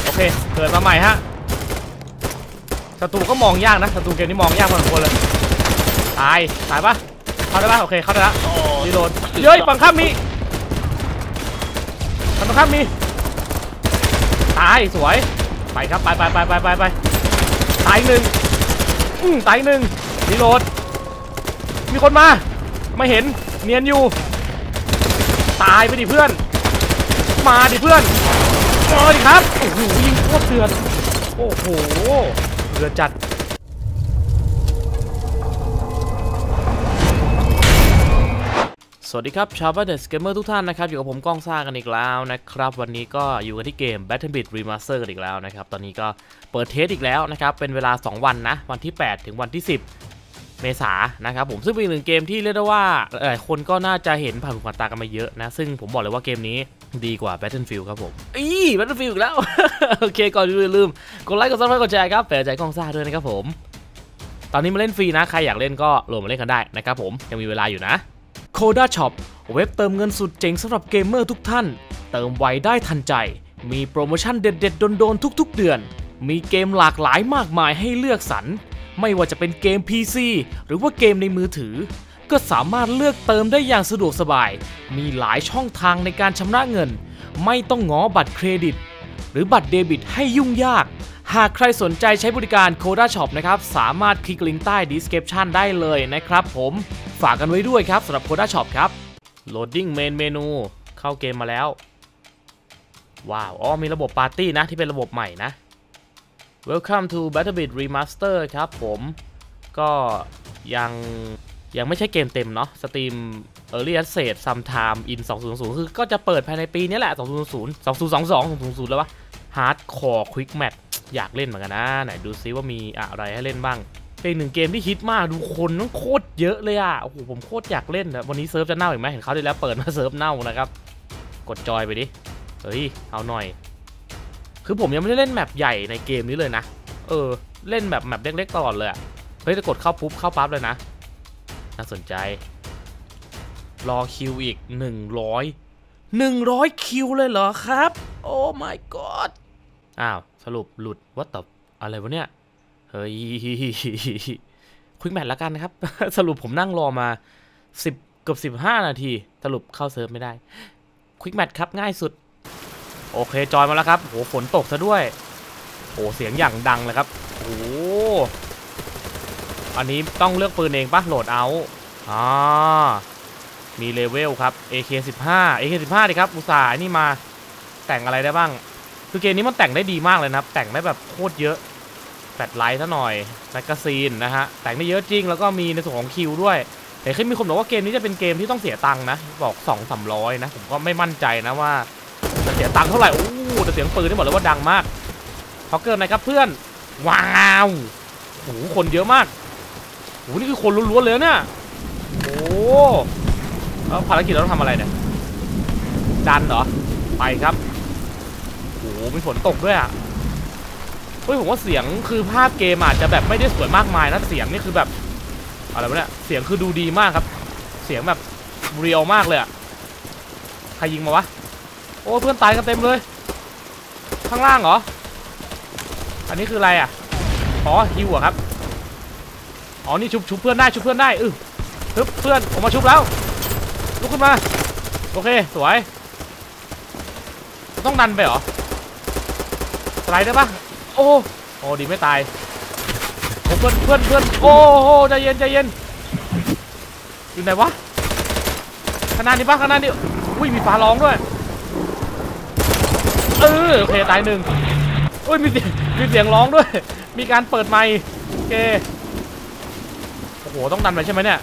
โอเคเกิดมาใหม่ฮะศัตรูก็มองยากนะศัตรูเกมนี้มองยากพอสมควรเลยตายปะเข้าได้ปะโอเคเข้าได้ละรีโหลดเย้ยฝั่งข้ามมีตายสวยไปครับไปตายหนึ่งรีโหลดมีคนมาไม่เห็นเนียนอยู่ตายไปดิเพื่อนมาดิเพื่อนมาดิครับโอ้โหยิงโคตรเดือดโอ้โหเดือดจัดสวัสดีครับชาวบ้านเดสเกมเมอร์ทุกท่านนะครับอยู่กับผมก้องซ่ากันอีกแล้วนะครับวันนี้ก็อยู่กันที่เกม Battlefield Remaster กันอีกแล้วนะครับตอนนี้ก็เปิดเทสอีกแล้วนะครับเป็นเวลา2วันนะวันที่8ถึงวันที่10เมษายนนะครับผมซึ่งเป็นอีกหนึ่งเกมที่เรียกได้ว่าหลายคนก็น่าจะเห็นผ่านหูผ่านตากันมาเยอะนะซึ่งผมบอกเลยว่าเกมนี้ดีกว่า Battlefield ครับผมBattlefield อีกแล้ว โอเคก่อนอื่นอย่าลืมกดไลค์กดซับสไครป์กดแชร์ครับเป็นใจก้องซ่าด้วยนะครับผมตอนนี้มาเล่นฟรีนะใครอยากเล่นก็โหลดมาเล่นกันได้นะครับผมยังมีเวลาอยู่นะCoda Shop เว็บเติมเงินสุดเจ๋งสำหรับเกมเมอร์ทุกท่านเติมไวได้ทันใจมีโปรโมชั่นเด็ดๆโดนๆทุกๆเดือนมีเกมหลากหลายมากมายให้เลือกสรรไม่ว่าจะเป็นเกม PC หรือว่าเกมในมือถือก็สามารถเลือกเติมได้อย่างสะดวกสบายมีหลายช่องทางในการชำระเงินไม่ต้องง้อบัตรเครดิตหรือบัตรเดบิตให้ยุ่งยากหากใครสนใจใช้บริการ Coda Shop นะครับสามารถคลิกลิงก์ใต้ description ได้เลยนะครับผมฝากกันไว้ด้วยครับสำหรับ Coda Shop ครับ Loading Main Menu เข้าเกมมาแล้วว้าวมีระบบปาร์ตี้นะที่เป็นระบบใหม่นะ Welcome to Battlefield Remaster ครับผมก็ยังไม่ใช่เกมเต็มเนาะ Steam Early Access Sometime in 2020คือก็จะเปิดภายในปีนี้แหละ2022แล้ววะ Hardcore Quick Match อยากเล่นเหมือนกันนะไหนดูซิว่ามีอะไรให้เล่นบ้างเป็นหนึ่งเกมที่ฮิตมากดูคนต้องโคตรเยอะเลยอ่ะโอ้โหผมโคตรอยากเล่นนะวันนี้เซิร์ฟจะเน่าอีกไหมเห็นเขาได้แล้วเปิดมาเซิร์ฟเน่านะครับกดจอยไปดิเฮ้ยเอาหน่อยคือผมยังไม่ได้เล่นแมปใหญ่ในเกมนี้เลยนะเล่นแบบแมปเล็กๆตลอดเลยเฮ้ยจะกดเข้าปุ๊บเข้าปั๊บเลยนะน่าสนใจรอคิวอีก100คิวเลยเหรอครับโอ้ my god อ้าวสรุปหลุดว่าแต่อะไรวะเนี่ยเฮ้ยควิกแมทแล้วกันนะครับ สรุปผมนั่งรอมาเกือบ15 นาทีสรุปเข้าเซิร์ฟไม่ได้ควิกแมทครับง่ายสุดโอเคจอยมาแล้วครับโหฝนตกซะด้วยโหเสียงอย่างดังเลยครับโอ้อันนี้ต้องเลือกปืนเองปะโหลดเอามีเลเวลครับ AK15 ดิครับอุตส่าห์นี่มาแต่งอะไรได้บ้างคือเกมนี้มันแต่งได้ดีมากเลยนะครับแต่งได้แบบโคตรเยอะแฟลชไลท์ซะหน่อยแมกกาซีนนะฮะแต่งได้เยอะจริงแล้วก็มีในส่วนของคิวด้วยแต่เคยมีคนบอกว่าเกมนี้จะเป็นเกมที่ต้องเสียตังค์นะบอก200-300นะผมก็ไม่มั่นใจนะว่าจะเสียตังค์เท่าไหร่แต่เสียงปืนนี่บอกเลยว่าดังมากพอเกิดไหนครับเพื่อนว้าวโอ้โหคนเยอะมากโอ้โหนี่คือคนล้วนๆเลยเนี่ยโอ้แล้วภารกิจเราต้องทำอะไรเนี่ยดันเหรอไปครับโอ้โหมีฝนตกด้วยผมว่าเสียงคือภาพเกมอาจจะแบบไม่ได้สวยมากมายนะเสียงนี่คือแบบอะไรวะเนี่ยเสียงคือดูดีมากครับเสียงแบบเรียลมากเลยใครยิงมาวะโอ้เพื่อนตายกันเต็มเลยข้างล่างเหรออันนี้คืออะไรฮิวครับนี่ชุบเพื่อนได้ชุบเพื่อนได้ฮึบเพื่อนผมมาชุบแล้วลุกขึ้นมาโอเคสวยต้องดันไปเหรอสไลด์ได้ปะโอ้ดีไม่ตายเพื่อนโอ้ใจเย็นอยู่ไหนวะข้างหน้านี่ปะข้างหน้านี่อุ้ยมีฟ้าร้องด้วยโอเคตายหนึ่งอุ้ยมีเสียงร้องด้วยมีการเปิดไมค์โอเคโอ้โหต้องดันไปใช่ไหมเนี่ย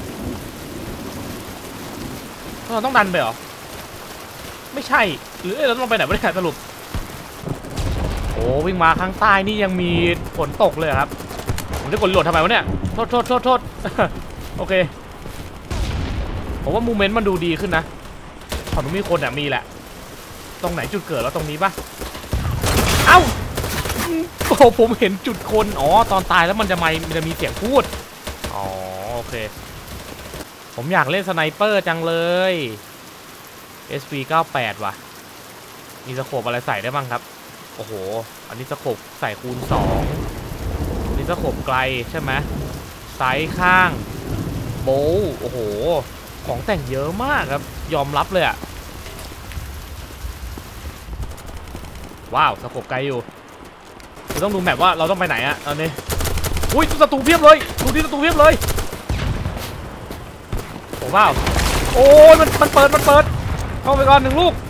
เราต้องดันไปเหรอไม่ใช่หรือเราต้องไปไหนไม่ได้สรุปโอ้วิ่งมาข้างใต้นี่ยังมีฝนตกเลยครับผมจะกดโหลดทำไมวะเนี่ยโทษโอเคผมว่ามูเมนต์มันดูดีขึ้นนะตอนนี้มีคนมีแหละตรงไหนจุดเกิดแล้วตรงนี้ปะเอ้าโอ้ผมเห็นจุดคนตอนตายแล้วมันจะมีเสียงพูดโอเคผมอยากเล่นสไนเปอร์จังเลย SV98 ว่ะมีสโคปอะไรใส่ได้บ้างครับโอ้โหอันนี้สโคปใส่คูณ2อันนี้สโคปไกลใช่ไหมไซส์ข้างโบว์โอ้โหของแต่งเยอะมากครับยอมรับเลยอะว้าวสโคปไกลอยู่เราต้องดูแมปว่าเราต้องไปไหนอะตอนนี้อุ้ยศัตรูเพียบเลยดูดิศัตรูเพียบเลยโอ้ว้าวโอ้ยมันเปิดเข้าไปก่อน1 ลูก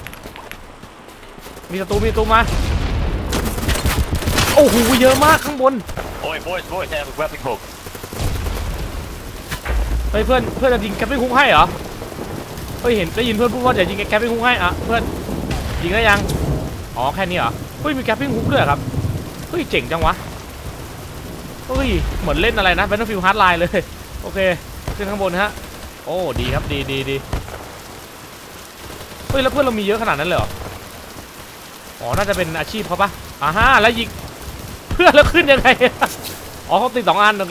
มีศัตรูมาโอ้โหเยอะมากข้างบนโอ้ยเฮ้ยเพื่อนจะยิงแคปปิ้งคุกให้เหรอเฮ้ยเห็นได้ยินเพื่อนพูดว่าจะยิงแคปปิ้งคุกให้อะเพื่อนยิงได้ยังอ๋อแค่นี้เหรอเฮ้ยมีแคปปิ้งคุกด้วยครับเฮ้ยเจ๋งจังวะเฮ้ยเหมือนเล่นอะไรนะ Battlefield Hardline เลยโอเคขึ้นข้างบนฮะโอ้ดีครับดีเฮ้ยแล้วเพื่อนเรามีเยอะขนาดนั้นเลยเหรออ๋อน่าจะเป็นอาชีพเขาปะฮ่าแล้วยิงเพื่อนแล้วขึ้นยังไงอ๋อเขาติด2 อันโอเค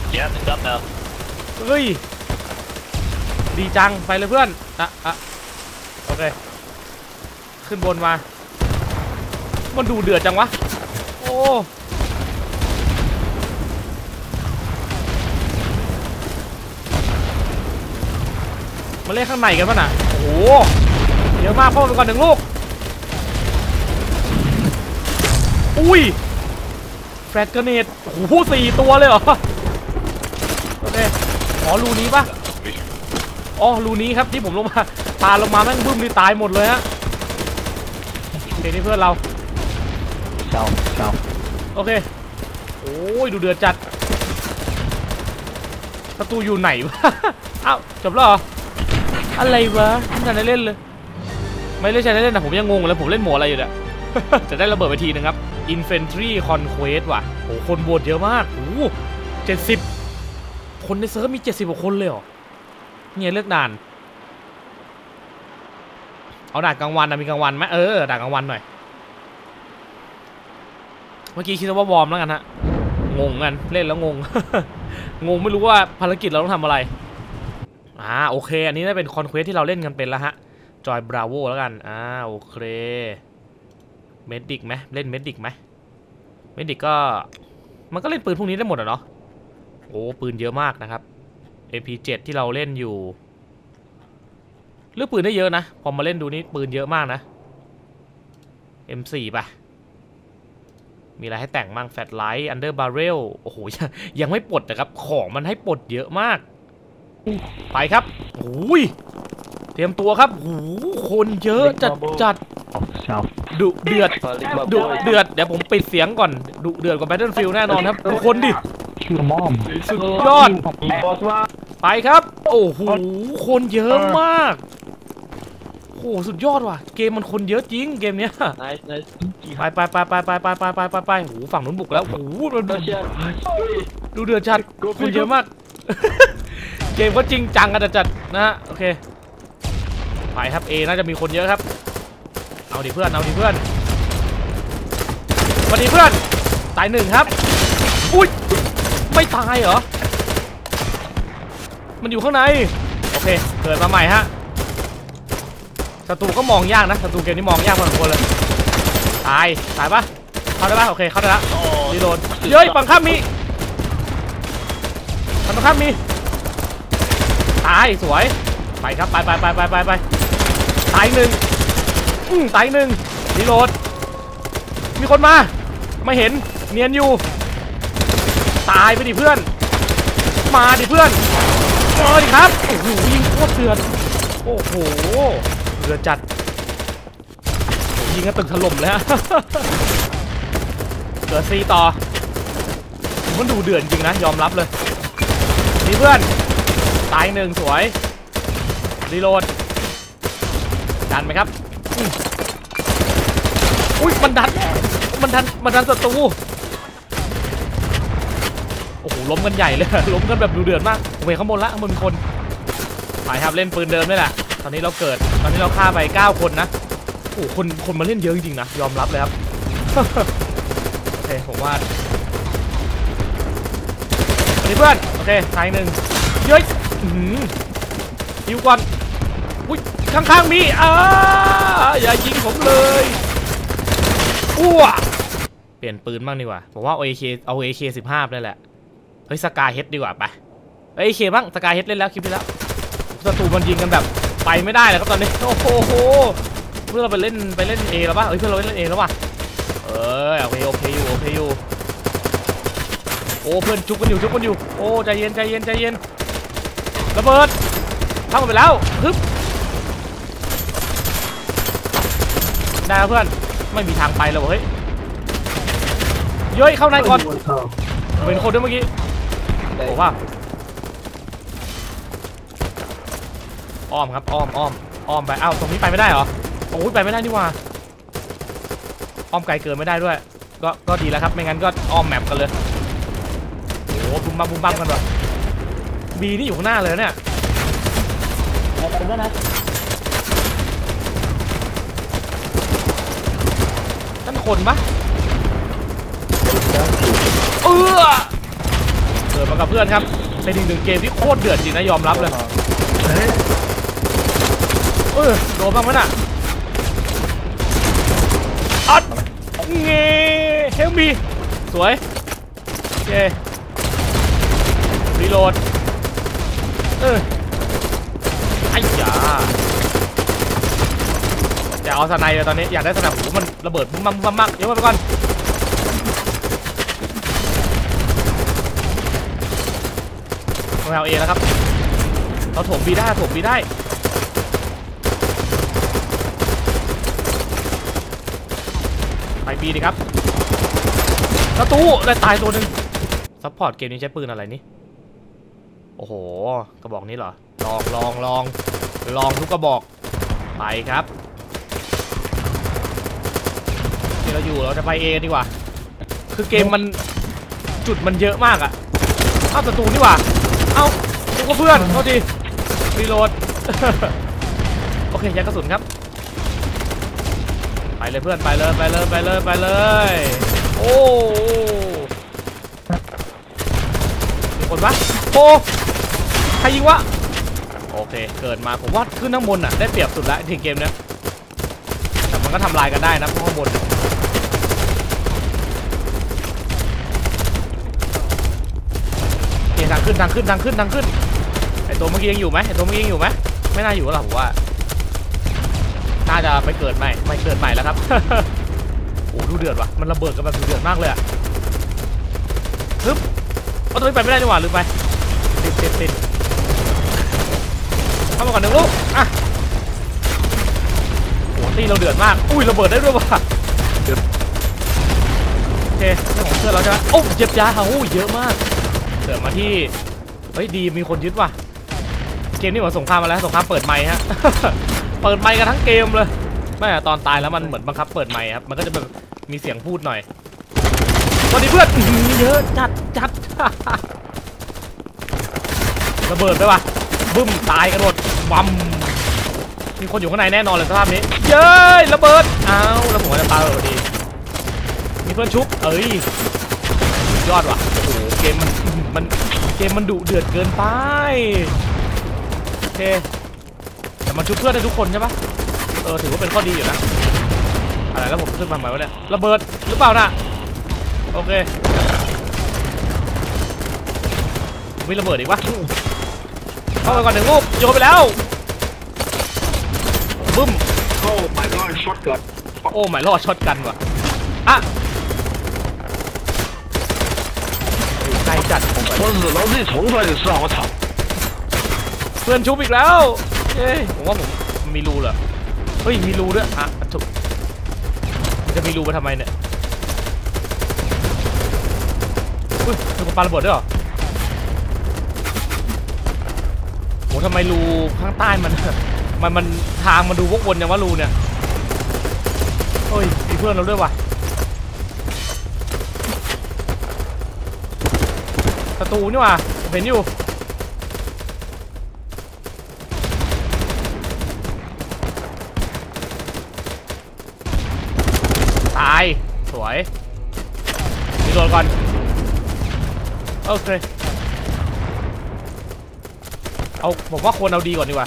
เฮ้ยดีจังไปเลยเพื่อนโอเคขึ้นบนมามันดูเดือดจังวะโอ้มาเล่นข้างในกันป่ะน่ะโอ้โหเยอะมากพ่อไปก่อน1 ลูกอุ้ยแฟลชเกรเนตโอ้โห4 ตัวเลยเหรอโอเคอ๋อรูนี้ปะอ๋อรูนี้ครับที่ผมลงมาปาลงมาแม่งบึ้มนี่ตายหมดเลยฮะเดี๋ยวนี้เพื่อนเราเจ้าโอเคโอ้ยดูเดือดจัดประตูอยู่ไหนวะอ้าวจบแล้วเหรออะไรวะไม่ทันได้เล่นเลยไม่ได้ใช้ได้เล่นนะผมยังงงเลยผมเล่นโหมดอะไรอยู่เนี่ยจะได้ระเบิดไปทีนึงครับ Infantry Conquest ว่ะโอ้คนโหวตเยอะมากโอ้70คนในเซิร์ฟมี70 กว่าคนเลยเหรอเนี่ยเลือกด่านเอาด่านกลางวันนะมีกลางวันไหมด่านกลางวันหน่อยเมื่อกี้คิดว่าวอร์มแล้วกันฮะงงกันเล่นแล้วงง งงไม่รู้ว่าภารกิจเราต้องทำอะไรโอเคอันนี้ได้เป็นคอนเควสที่เราเล่นกันเป็นแล้วฮะจอยบราโวแล้วกันโอเคเมดิกไหมเล่นเมดิกไหมเมดิกก็มันก็เล่นปืนพวกนี้ได้หมดอ่ะเนาะโอ้ปืนเยอะมากนะครับ MP7 ที่เราเล่นอยู่เลือกปืนได้เยอะนะพอมาเล่นดูนี่ปืนเยอะมากนะ M4 ป่ะมีอะไรให้แต่งมั่งแฟลชไลท์อันเดอร์บาร์เรลโอ้โหยังไม่ปลดนะครับของมันให้ปลดเยอะมากไปครับโอ้ยเตรียมตัวครับโอ้คนเยอะจัดดุเดือดเดี๋ยวผมปิดเสียงก่อนดุเดือดกว่า Battlefield แน่นอนครับทุกคนดิสุดยอดไปครับโอ้โหคนเยอะมากโอ้โหสุดยอดว่ะเกมมันคนเยอะจริงเกมเนี้ยไปโอ้โหฝั่งนู้นบุกแล้วโอ้โหดูเดือดจัดคนเยอะมากเกมก็จริงจังกันจัดนะฮะโอเคไปครับน่าจะมีคนเยอะครับเอาดิเพื่อนสวัสดีเพื่อนตาย1ครับอุ้ยไม่ตายเหรอมันอยู่ข้างในโอเคเกิดมาใหม่ฮะศัตรูก็มองยากนะศัตรูเกมนี้มองยากพอสมควรเลยตายปะเข้าได้ปะโอเคเข้าได้ละรีโหลดเย้ยฝั่งข้ามมีตายสวยไปครับไปตาย1รีโหลดมีคนมาไม่เห็นเนียนอยู่ตายไปดิเพื่อนมาดิเพื่อนดิครับโอ้โหยิงโคตรเดือดโอ้โหเดือดจัดยิงกันตึกถล่มแล้วเกิดซีต่อมันดูเดือดจริงนะยอมรับเลยนี่เพื่อนตาย1สวยรีโหลดดันไหมครับอุ้ยมันดันศัตรูโอ้โหล้มกันใหญ่เลยล้มกันแบบดูเดือดมากโอเคข้างบนละข้างบนคนไปครับเล่นปืนเดิมนี่แหละตอนนี้เราฆ่าไป9 คนนะโอ้คนมาเล่นเยอะจริงๆนะยอมรับเลยครับโอเคผมว่านี่เพื่อนโอเคตาย1เย้ยฮิวก่อนอุ้ยข้างๆมีอย่ายิงผมเลยอ้วเปลี่ยนปืนบ้างดีกว่าผมว่าเอา AK15 ได้แหละเฮ้ยสกาเฮดดีกว่าไปAK บ้างสกาเฮดเล่นแล้วคลิปที่แล้วศัตรูมันยิงกันแบบไปไม่ได้เลยครับตอนนี้โอ้โหเพื่อนเราไปเล่นAแล้วป่ะเฮ้ยเพื่อนเราเล่นAแล้วว่ะโอเคอยู่โอ้เพื่อนจุกกันอยู่โอ้ใจเย็นระเบิดเข้ามาไปแล้วฮึบได้เพื่อนไม่มีทางไปแล้วเฮ้ยเย้ยเข้าในก่อนเป็นคนด้วยเมื่อกี้โอ้ว่าอ้อมครับอ้อมไปเอ้าตรงนี้ไปไม่ได้เหรอโอ้ยไปไม่ได้นี่ว่าอ้อมไกลเกินไม่ได้ด้วยก็ดีแล้วครับไม่งั้นก็อ้อมแมปกันเลยโอ้บุ้มบั้มกันวะบีนี่อยู่ข้างหน้าเลยเนี่ยไปด้วยนะนั่นคนปะเกิดมากับเพื่อนครับเป็นอีกหนึ่งเกมที่โคตรเดือดจริงนะยอมรับเลยโดนบ้างไหมน่ะอัดเงี้ยเฮลมีสวยโอเครีโหลดไอ้ยาจะเอาสไนเลยตอนนี้อยากได้สนับหูมันระเบิดบุ้มบักเดี๋ยวไปก่อนเราเอแล้วครับเราถมบีได้ไปบีดีครับประตูได้ตายตัวหนึ่งซัพพอร์ตเกมนี้ใช้ปืนอะไรนี่โอ้โหกระบอกนี้เหรอลองทุกกระบอกไปครับที่เราอยู่เราจะไปเอดีกว่าคือเกมมันจุดมันเยอะมากอะเอาประตูนี่ว่าเอาทุกเพื่อนโทษทีรีโหลดโอเคยัดกระสุนครับไปเลยเพื่อนไปเลยโอ้มีคนปะโอ้ใครยิงวะโอเคเกิดมาผมว่าขึ้นข้างบนอ่ะได้เปรียบสุดแล้วถึงเกมเนี้ยแต่มันก็ทำลายกันได้นะข้างบนทางขึ้นไอตัวเมื่อกี้ยังอยู่ไหมไม่น่าอยู่หรอกผมว่าน่าจะไปเกิดใหม่แล้วครับ โอ้ดูเดือดว่ะมันระเบิดกันแบบเดือดมากเลยอะฮึบเอาตัวนี้ไปไม่ได้ดีกว่าลืมไปติดเข้ามาก่อนหนึ่งลูกอ่ะโอ้ตีเราเดือดมากอุ้ยระเบิดได้ด้วยว่ะโอเคเรื่องของเพื่อนเราใช่ไหมโอ้เจ็บยาค่ะโอ้เยอะมากเกิดมาที่เฮ้ยดีมีคนยึดว่ะเกมนี้เหมือนสงครามมาแล้วสงครามเปิดไมค์ฮะ เปิดไมค์กันทั้งเกมเลยไม่ตอนตายแล้วมันเหมือนบังคับเปิดไมค์ครับมันก็จะแบบมีเสียงพูดหน่อยสวัสดีเพื่อนเยอะจัด ระเบิดไปว่ะบึ้มตายกันหมดบัมมีคนอยู่ข้างในแน่นอนเลยสภาพนี้เย้ยระเบิดอ้าวแล้วผมจะตายพอดีมีเพื่อนชุบยอดว่ะโอ้โหเกมมันดุเดือดเกินไปโอเคแต่มันชุบเพื่อนได้ทุกคนใช่ปะถือว่าเป็นข้อดีอยู่นะอะไรแล้วผมขึ้นมาใหม่วะเนี่ยระเบิดหรือเปล่าน่ะโอเคมีระเบิดอีกวะเข้าไปก่อนหนึ่งลูกโยนไปแล้วบึ้มโอ้ไม่รอดช็อตกันว่ะอ่ะใกล้จัดเพื่อนชุบอีกแล้วเฮ้ยผมว่าผมมีรูเหรอเฮ้ยมีรูด้วยอ่ะถูกมันจะมีรูมาทำไมเนี่ยอุ้ยมีคนปาระเบิดด้วยเหรอโหทำไมรูข้างใต้มันทางมันดูวกวนอย่างว่ารูเนี่ยเฮ้ยมีเพื่อนเราด้วยว่ะประตูนี่ว่ะเห็นอยู่ตายสวยมีโดนก่อนโอเคผมว่าควรเอาดีก่อนดีกว่า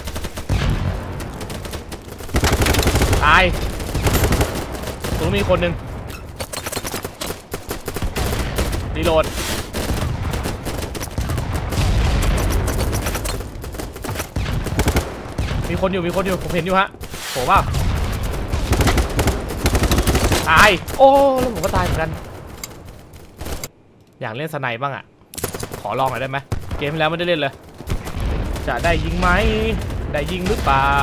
ตายตรงนี้มีคนหนึ่งรีโหลดมีคนอยู่ผมเห็นอยู่ฮะโหเปล่าตายโอ้แล้วผมก็ตายเหมือนกันอยากเล่นสไนบ้างอ่ะขอลองหน่อยได้ไหมเกมที่แล้วไม่ได้เล่นเลยจะได้ยิงไหมได้ยิงหรือเปล่า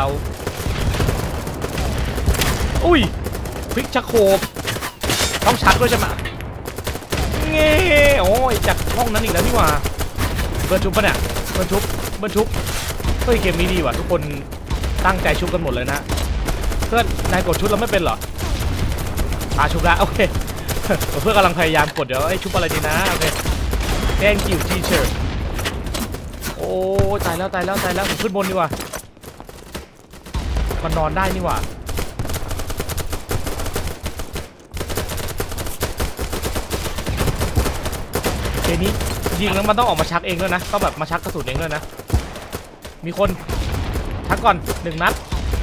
อุ้ยพลิกชักโครกต้องชักด้วยใช่ไหมเงี้ยโอ้ยจากห้องนั้นอีกแล้วนี่หว่าเบิร์นชุบปะเนี่ยเบิร์นชุบเฮ้ยเกมนี้ดีว่ะทุกคนตั้งใจชุบกันหมดเลยนะเพื่อนนายกดชุบแล้วไม่เป็นเหรอชุบแล้วโอเคเพื่อนกำลังพยายามกดเดี๋ยวไอ้ชุบอะไรดีนะโอเคthank you teacher โอ้ตายแล้วผมขึ้นบนดีกว่ามันนอนได้นี่หว่าเกมนี้ยิงแล้วมันต้องออกมาชักเองด้วยนะต้องแบบมาชักกระสุนเองด้วยนะมีคนชักก่อน1 นัด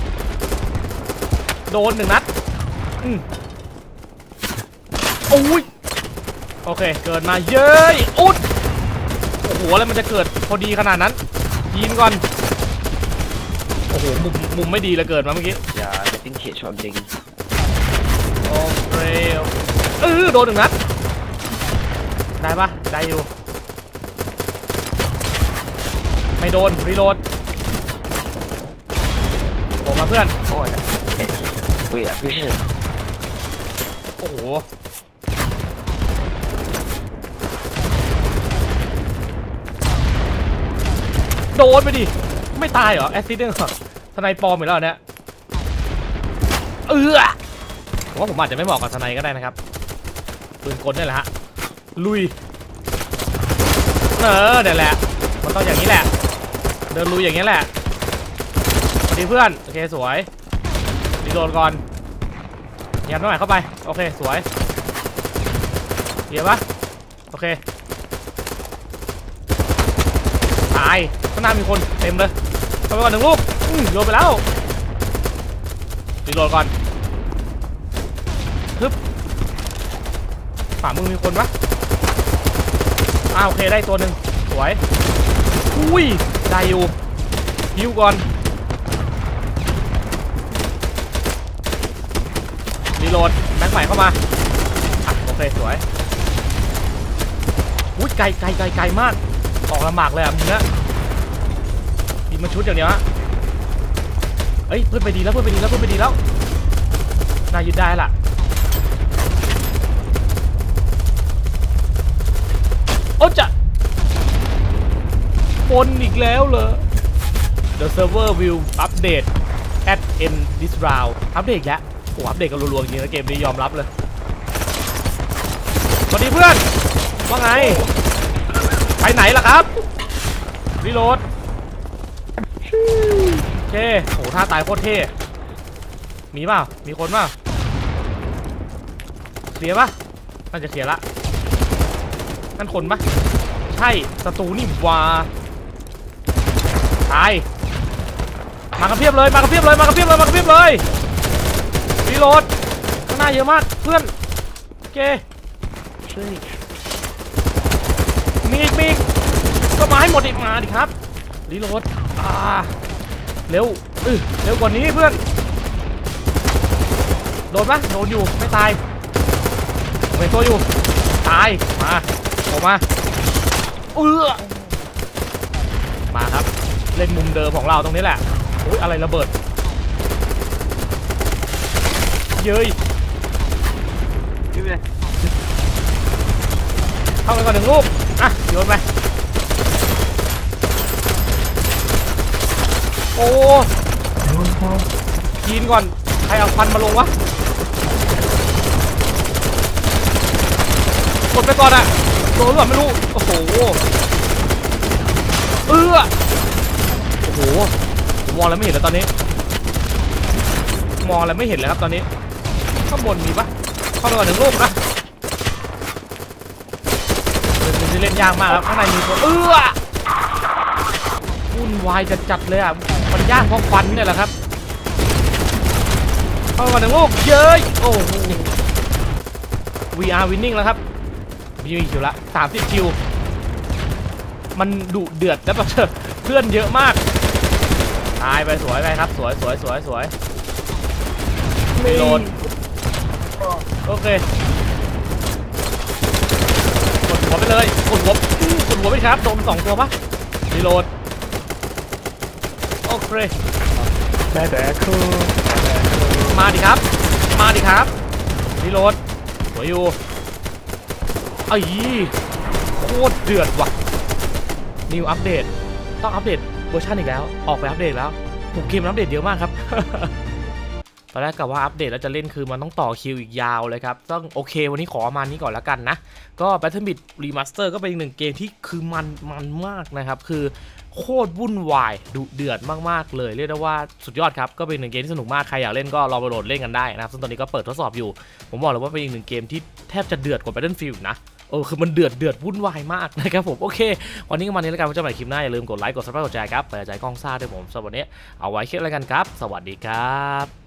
โดน1 นัดโอ้ยโอเคเกิดมาเย้ยอุดโอ้โหอะไรมันจะเกิดพอดีขนาดนั้นยิงก่อนโอ้โหมุมไม่ดีเลยเกิดมาเมื่อกี้อย่าจะติ้งเขียชอบจริงโอเคโดน1 นัดได้ปะได้อยู่ไม่โดนรีโหลดโผล่มาเพื่อนโอ้ยคุยอ่ะพี่ชื่อโอ้โหโดนไปดิไม่ตายเหรอแอสซิดเหรอทนายปลอมอีกแล้วเนี่ยผมว่าผมอาจจะไม่เหมาะกับทนายก็ได้นะครับปืนกลนี่แหละฮะลุยเดี๋ยวแหละมันต้องอย่างนี้แหละเดินลุยอย่างนี้แหละสวัสดีเพื่อนโอเคสวยรีโหลดก่อนยัดหน่อยเข้าไปโอเคสวยเดี๋ยวปะโอเคตายข้างหน้ามีคนเต็มเลยเข้าไปก่อน1 ลูกโยนไปแล้วรีโหลดก่อนฮึบฝ่ามือมีคนปะโอเคได้ตัวหนึ่งสวยอุ้ยได้อยู่ฮิวก่อนรีโหลดแบงค์ใหม่เข้ามาโอเคสวยอุ้ยไกลมากออกลำบากเลยมึงนะยิงมันชุดอย่างเดียวฮะเอ้ยเพื่อนไปดีแล้วน่ายึดได้ล่ะโอ้จะปนอีกแล้วเหรอ The server will update at end this round อัปเดตแล้วโอ้อัปเดตกันรัวๆจริงนะเกมนี้ยอมรับเลยสวัสดีเพื่อนว่าไงไปไหนล่ะครับรีโหลดโอเคโหท่าตายโคตรเท่มีเปล่ามีคนเปล่าเคลียร์ปะน่าจะเคลียร์ละนั่นคนปะใช่ศัตรูนี่วาตายมากันเพียบเลยรีโหลดข้างหน้าเยอะมากเพื่อนโอเคช่วยมีอีกก็มาให้หมดอีกมาดิครับรีโหลดเร็วกว่านี้เพื่อนโดนปะโดนอยู่ไม่ตายเป็นตัวอยู่ตายมาออกมามาครับเล่นมุมเดิมของเราตรงนี้แหละโอ้ยอะไรระเบิดเย้ยเข้าไปก่อน1 ลูกโยนไปโอ้กินก่อนใครเอาฟันมาลงวะกดไปก่อนโดนหรือเปล่าไม่รู้โอ้โหโอ้โหมองอะไรไม่เห็นเลยตอนนี้มองอะไรไม่เห็นเลยครับตอนนี้ข้างบนมีปะเข้าไปก่อน1 ลูกนะเล่นยากมากครับข้างในมีตัววุ่นวายจัดเลยมันยากเพราะควันเนี่ยแหละครับเข้าไปก่อน1 ลูกเย้ยโอ้ we are winning แล้วครับพี่มีคิวละ30คิวมันดุเดือดแล้วแบบเพื่อนเยอะมากตายไปสวยไปครับสวยรีโหลดโอเคกดหัวไปเลยกดหัวไปครับโดน2ตัวปะรีโหลดโอเคได้แต่คือมาดิครับรีโหลดสวยอยู่ไอ้โคตรเดือดว่ะนิวอัปเดตต้องอัปเดตเวอร์ชันอีกแล้วออกไปอัปเดตแล้วเกมอัปเดตเยอะมากครับ ตอนแรกกะว่าอัปเดตแล้วจะเล่นคือมันต้องต่อคิวอีกยาวเลยครับต้องโอเควันนี้ขอประมาณนี้ก่อนแล้วกันนะก็ Battlefield Remaster ก็เป็นอีกหนึ่งเกมที่คือมันมากนะครับคือโคตรวุ่นวายดุเดือดมากๆเลยเรียกได้ว่าสุดยอดครับก็เป็นหนึ่งเกมที่สนุกมากใครอยากเล่นก็ลองไปโหลดเล่นกันได้นะครับซึ่งตอนนี้ก็เปิดทดสอบอยู่ผมบอกเลยว่าเป็นอีกหนึ่งเกมที่แทบจะเดือดกว่า Battlefield นะคือมันเดือดวุ่นวายมากนะครับผมโอเควันนี้ก็มานี้แล้วกันไว้เจอกันใหม่คลิปหน้าอย่าลืมกดไลค์กด Subscribe กดแชร์ครับเปิดใจกล้องซ่าด้วยผมสำหรับวันนี้เอาไว้แค่นี้แล้วกันครับสวัสดีครับ